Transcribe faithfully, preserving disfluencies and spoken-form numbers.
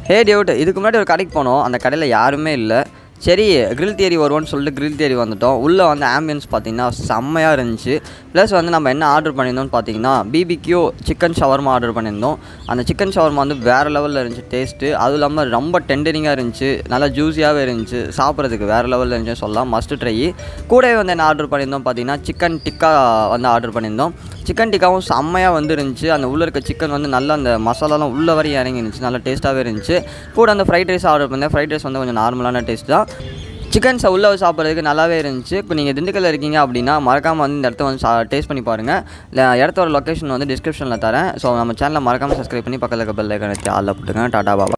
ஹே Dude, இதுக்கு முன்னாடி ஒரு கடைக்கு போனோம். அந்த கடையில் யாருமே இல்லை. சரி கிரில் தியரி வருவோன்னு சொல்லிட்டு கிரில் தியரி வந்துவிட்டோம். உள்ளே வந்து ஆம்பியன்ஸ் பார்த்திங்கன்னா செம்மையாக இருந்துச்சு. ப்ளஸ் வந்து நம்ம என்ன ஆர்டர் பண்ணியிருந்தோம்னு பார்த்தீங்கன்னா பிபிக்யூ சிக்கன் ஷவர்மா ஆர்டர் பண்ணியிருந்தோம். அந்த சிக்கன் ஷவர்மா வந்து வேறு லெவலில் இருந்துச்சு டேஸ்ட்டு. அதுவும் இல்லாமல் ரொம்ப டெண்டரிங்காக இருந்துச்சு, நல்லா ஜூஸியாகவே இருந்துச்சு, சாப்பிட்றதுக்கு வேறு லெவலில் இருந்துச்சு சொல்லலாம். Must try. கூடவே வந்து என்ன ஆர்டர் பண்ணியிருந்தோம் பார்த்தீங்கன்னா சிக்கன் டிக்கா வந்து ஆர்டர் பண்ணியிருந்தோம். சிக்கன் டிக்காவும் செம்மையாக வந்து இருந்துச்சு. அந்த உள்ளே இருக்க சிக்கன் வந்து நல்லா அந்த மசாலாலாம் உள்ளே வரையும் இறங்கி இருந்துச்சு, நல்லா டேஸ்ட்டாகவே இருந்துச்சு. கூட அந்த ஃப்ரைட் ரைஸ் ஆர்டர் பண்ணேன். ஃப்ரைட் ரைஸ் வந்து கொஞ்சம் நார்மலான டேஸ்ட் தான். சிக்கன்ஸை உள்ளே சாப்பிட்றதுக்கு நல்லாவே இருந்துச்சு. இப்போ நீங்கள் திண்டுக்கல்ல இருக்கீங்க அப்படின்னா மறக்காமல் வந்து இந்த இடத்த வந்து சா டேஸ்ட் பண்ணி பாருங்கள். இல்லை இடத்தோட லொக்கேஷன் வந்து டிஸ்கிரிப்ஷனில் தரேன். ஸோ நம்ம சேனலை மறக்காமல் சப்ஸ்கிரைப் பண்ணி பக்கத்தில் இருக்க பெல் ஐக்கானை ஆளில் போட்டுங்க. டாடா பாபா.